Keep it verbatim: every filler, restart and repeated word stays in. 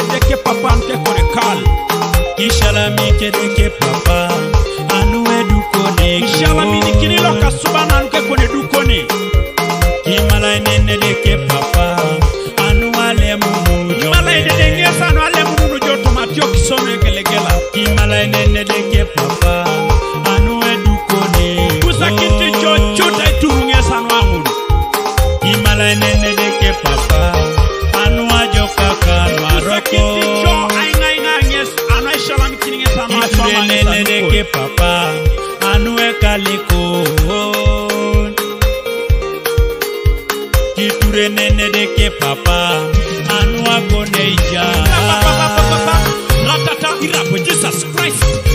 deke papa nke kore kal. Ishala mike deke papa anu edukone. Ishala mini kini loka subana nke kone dukone. Kimala nene deke papa anu ale munu jo. Kimala nene ngesa anu ale munu jo tomatio kisome gelegela. Kimala nene deke papa anu edukone. Kusa kiti jo chota ituru ngesa anu amunu. Kimala nene deke papa anu ajoka kanu aroko. Kiti jo ainga inga nges anu ishala mikini ngesa anu asoma ngesa nene deke papa anu ekaliko. Kiture nene deke papa anu akoneija. Ratata irapo Jesus Christ.